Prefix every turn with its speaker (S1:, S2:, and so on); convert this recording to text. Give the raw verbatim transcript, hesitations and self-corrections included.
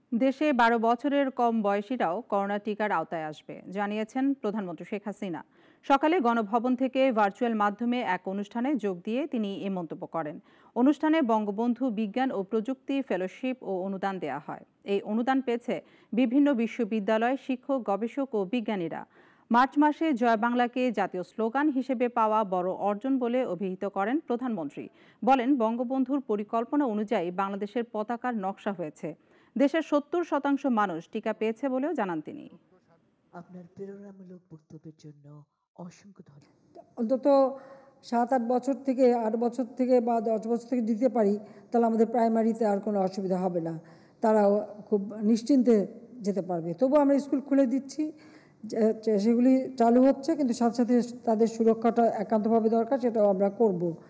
S1: দেশে বারো বছরের কম বয়সীরাও করোনা টিকার আওতায় আসবে জানিয়েছেন প্রধানমন্ত্রী শেখ হাসিনা। সকালে গণভবন থেকে ভার্চুয়াল মাধ্যমে এক অনুষ্ঠানে যোগ দিয়ে তিনি এ মন্তব্য করেন। অনুষ্ঠানে বঙ্গবন্ধু বিজ্ঞান ও প্রযুক্তি ফেলোশিপ ও অনুদান দেয়া হয়। এই অনুদান পেয়েছে বিভিন্ন বিশ্ববিদ্যালয়, শিক্ষক, গবেষক ও বিজ্ঞানীরা। মার্চ মাসে জয় বাংলাকে জাতীয় স্লোগান হিসেবে পাওয়া বড় অর্জন বলে অভিহিত করেন প্রধানমন্ত্রী। বলেন, বঙ্গবন্ধুর পরিকল্পনা অনুযায়ী বাংলাদেশের পতাকার নকশা হয়েছে। দেশের সত্তর শতাংশ মানুষ টিকা পেয়েছে বলেও জানান তিনি।
S2: আপনার প্রেরণামূলক বক্তব্যের জন্য অসংখ্য ধন্যবাদ।
S3: অন্তত সাত আট বছর থেকে আট বছর থেকে বা দশ বছর থেকে দিতে পারি, তাহলে আমাদের প্রাইমারিতে আর কোনো অসুবিধা হবে না, তারা খুব নিশ্চিন্তে যেতে পারবে। তবু আমরা স্কুল খুলে দিচ্ছি, সেগুলি চালু হচ্ছে, কিন্তু সাথে সাথে তাদের সুরক্ষাটা একান্তভাবে দরকার, সেটাও আমরা করব।